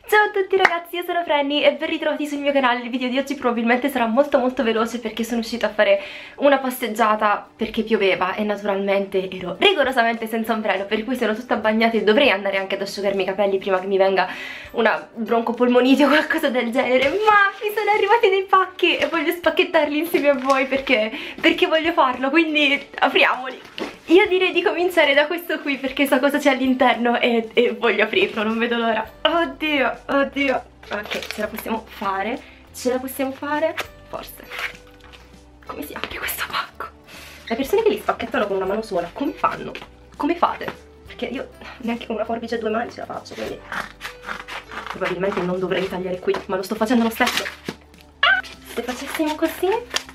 Ciao a tutti ragazzi, io sono Franny e ben ritrovati sul mio canale. Il video di oggi probabilmente sarà molto veloce perché sono uscita a fare una passeggiata perché pioveva e naturalmente ero rigorosamente senza ombrello, per cui sono tutta bagnata e dovrei andare anche ad asciugarmi i capelli prima che mi venga una broncopolmonite o qualcosa del genere, ma mi sono arrivati dei pacchi e voglio spacchettarli insieme a voi perché voglio farlo, quindi apriamoli. Io direi di cominciare da questo qui perché so cosa c'è all'interno e voglio aprirlo, non vedo l'ora. Oddio, oddio. Ok, ce la possiamo fare? Ce la possiamo fare? Forse. Come si apre questo pacco? Le persone che li spacchettano con una mano sola, come fanno? Come fate? Perché io neanche con una forbice a due mani ce la faccio, quindi probabilmente non dovrei tagliare qui, ma lo sto facendo lo stesso. Se facessimo così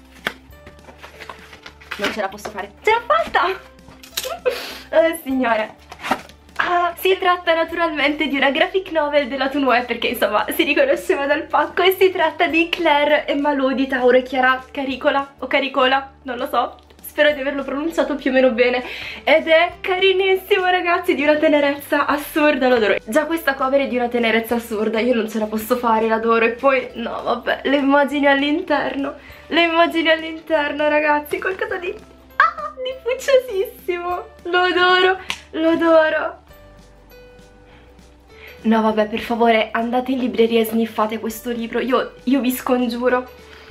non ce la posso fare. Ce l'ho fatta! Oh signore. Si tratta naturalmente di una graphic novel della Toonweb perché insomma si riconosceva dal pacco e si tratta di Claire e Malou di Tauro e Chiara Caricola o Caricola, non lo so, spero di averlo pronunciato più o meno bene ed è carinissimo ragazzi, di una tenerezza assurda, lo adoro. Già questa cover è di una tenerezza assurda, io non ce la posso fare, l'adoro e poi no vabbè, le immagini all'interno ragazzi, qualcosa di pucciosissimo, lo adoro, lo adoro. No vabbè, per favore andate in libreria e sniffate questo libro, io vi scongiuro,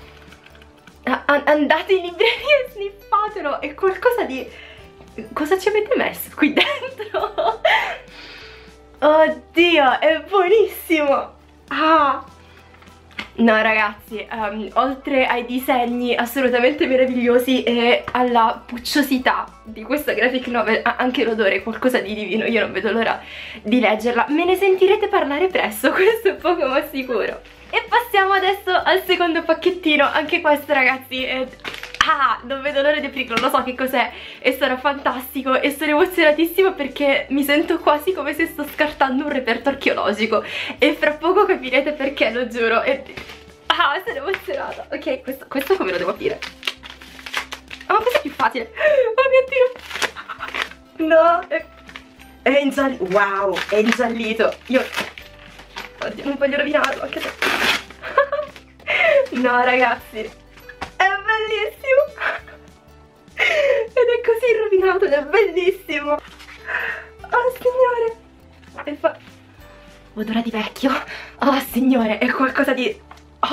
andate in libreria e sniffatelo, è qualcosa di... cosa ci avete messo qui dentro? Oddio, è buonissimo. No ragazzi, oltre ai disegni assolutamente meravigliosi e alla pucciosità di questa graphic novel, anche l'odore è qualcosa di divino, io non vedo l'ora di leggerla. Me ne sentirete parlare presto, questo è poco ma sicuro. E passiamo adesso al secondo pacchettino, anche questo ragazzi è... non vedo l'ora di aprirlo, lo so che cos'è e sarà fantastico e sono emozionatissima perché mi sento quasi come se sto scartando un reperto archeologico e fra poco capirete perché, lo giuro. Sono emozionata. Ok, questo come lo devo aprire? Ma questo è più facile. Oh mio Dio. No, è ingiallito. Wow, è ingiallito. Io oddio, non voglio rovinarlo anche se... No ragazzi, è bellissimo ed è così rovinato ed è bellissimo. Oh signore, e fa odore di vecchio. Oh signore, è qualcosa di...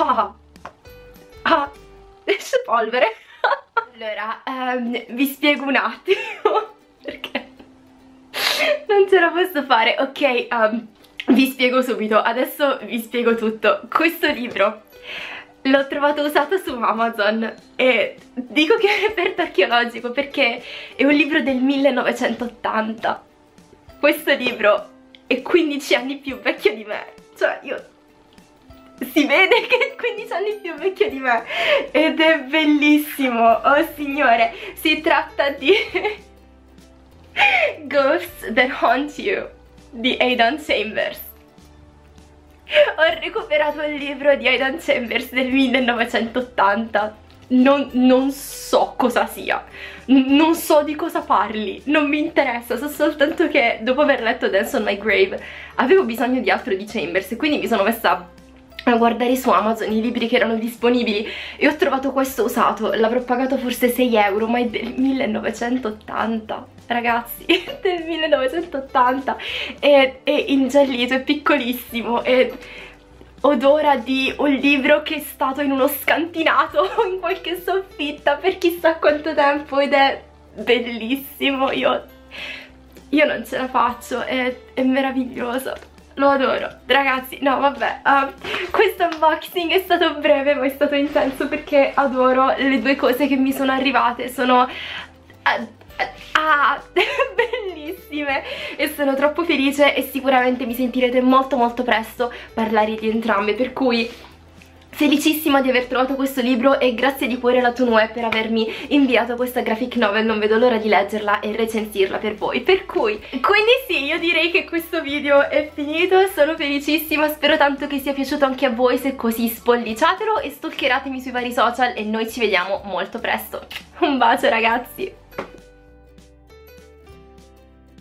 esce polvere. Allora, vi spiego un attimo perché non ce la posso fare. Ok, vi spiego subito, adesso vi spiego tutto. Questo libro l'ho trovato usato su Amazon e dico che è reperto archeologico perché è un libro del 1980. Questo libro è 15 anni più vecchio di me, cioè io... si vede che è 15 anni più vecchio di me ed è bellissimo, oh signore. Si tratta di Ghosts That Haunt You di Aidan Chambers. Ho recuperato il libro di Aidan Chambers del 1980. Non so cosa sia, non so di cosa parli, non mi interessa, so soltanto che dopo aver letto Dance on My Grave avevo bisogno di altro di Chambers e quindi mi sono messa a guardare su Amazon i libri che erano disponibili e ho trovato questo usato. L'avrò pagato forse 6 euro, ma è del 1980 ragazzi, del 1980 è ingiallito, è piccolissimo e odora di un libro che è stato in uno scantinato o in qualche soffitta per chissà quanto tempo ed è bellissimo. Io non ce la faccio, è meraviglioso, lo adoro ragazzi. No vabbè, questo unboxing è stato breve ma è stato intenso perché adoro le due cose che mi sono arrivate, sono bellissime e sono troppo felice e sicuramente mi sentirete molto presto parlare di entrambe, per cui felicissima di aver trovato questo libro e grazie di cuore alla Toonweb per avermi inviato questa graphic novel, non vedo l'ora di leggerla e recensirla per voi. Quindi sì, io direi che questo video è finito, sono felicissima, spero tanto che sia piaciuto anche a voi, se è così spolliciatelo e stalkeratemi sui vari social e noi ci vediamo molto presto. Un bacio ragazzi!